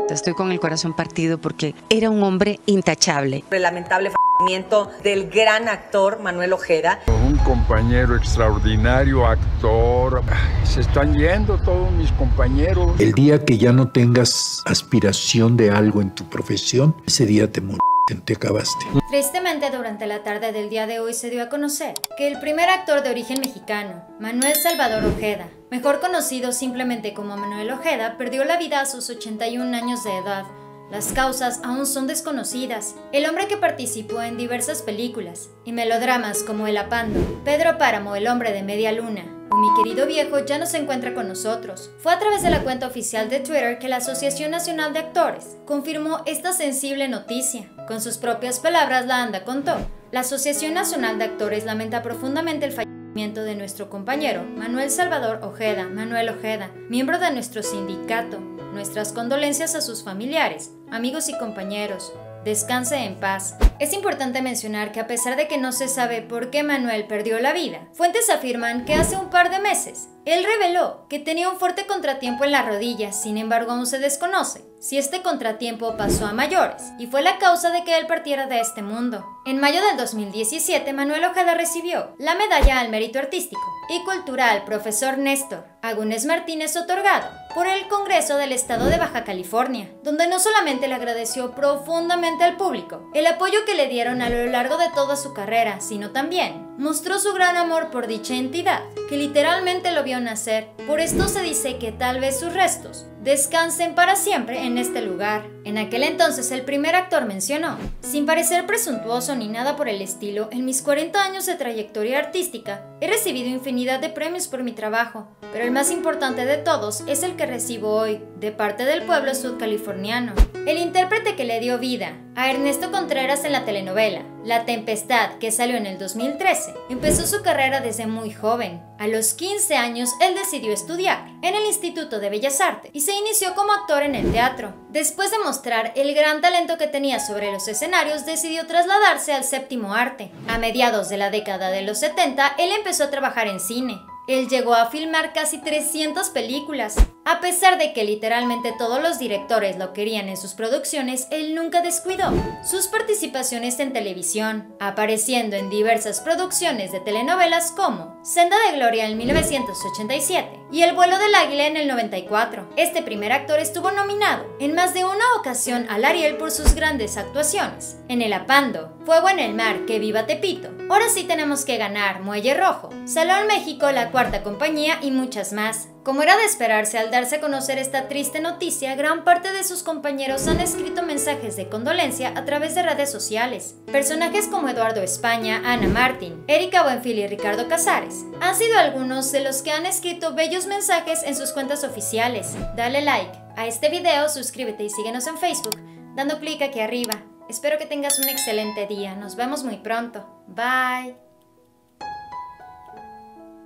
Estoy con el corazón partido porque era un hombre intachable. El lamentable fallecimiento del gran actor Manuel Ojeda. Un compañero extraordinario, actor. Se están yendo todos mis compañeros. El día que ya no tengas aspiración de algo en tu profesión, ese día te acabaste. Tristemente, durante la tarde del día de hoy se dio a conocer que el primer actor de origen mexicano, Manuel Salvador Ojeda, mejor conocido simplemente como Manuel Ojeda, perdió la vida a sus 81 años de edad. Las causas aún son desconocidas. El hombre que participó en diversas películas y melodramas como El Apando, Pedro Páramo, El hombre de media luna o Mi querido viejo ya no se encuentra con nosotros. Fue a través de la cuenta oficial de Twitter que la Asociación Nacional de Actores confirmó esta sensible noticia. Con sus propias palabras, la ANDA contó: la Asociación Nacional de Actores lamenta profundamente el fallecimiento de nuestro compañero Manuel Salvador Ojeda, Manuel Ojeda, miembro de nuestro sindicato. Nuestras condolencias a sus familiares, amigos y compañeros. Descanse en paz. Es importante mencionar que a pesar de que no se sabe por qué Manuel perdió la vida, fuentes afirman que hace un par de meses él reveló que tenía un fuerte contratiempo en la rodilla. Sin embargo, aún se desconoce si este contratiempo pasó a mayores y fue la causa de que él partiera de este mundo. En mayo del 2017, Manuel Ojeda recibió la medalla al mérito artístico y cultural Profesor Néstor Agúnez Martínez, otorgado por el Congreso del Estado de Baja California, donde no solamente le agradeció profundamente al público el apoyo que le dieron a lo largo de toda su carrera, sino también mostró su gran amor por dicha entidad, que literalmente lo vio nacer. Por esto se dice que tal vez sus restos descansen para siempre en este lugar. En aquel entonces el primer actor mencionó: sin parecer presuntuoso ni nada por el estilo, en mis 40 años de trayectoria artística he recibido infinidad de premios por mi trabajo, pero el más importante de todos es el que recibo hoy, de parte del pueblo sudcaliforniano. El intérprete que le dio vida a Ernesto Contreras en la telenovela La Tempestad, que salió en el 2013, empezó su carrera desde muy joven. A los 15 años él decidió estudiar en el Instituto de Bellas Artes y se inició como actor en el teatro. Después de mostrar el gran talento que tenía sobre los escenarios, decidió trasladarse al séptimo arte. A mediados de la década de los 70, él empezó a trabajar en cine. Él llegó a filmar casi 300 películas. A pesar de que literalmente todos los directores lo querían en sus producciones, él nunca descuidó sus participaciones en televisión, apareciendo en diversas producciones de telenovelas como Senda de Gloria en 1987 y El vuelo del águila en el 94. Este primer actor estuvo nominado en más de una ocasión al Ariel por sus grandes actuaciones en El Apando, Fuego en el mar, Que viva Tepito, Ahora sí tenemos que ganar, Muelle Rojo, Salón México, La Cuarta Compañía y muchas más. Como era de esperarse, al darse a conocer esta triste noticia, gran parte de sus compañeros han escrito mensajes de condolencia a través de redes sociales. Personajes como Eduardo España, Ana Martín, Erika Buenfil y Ricardo Casares han sido algunos de los que han escrito bellos mensajes en sus cuentas oficiales. Dale like a este video, suscríbete y síguenos en Facebook dando clic aquí arriba. Espero que tengas un excelente día. Nos vemos muy pronto. Bye.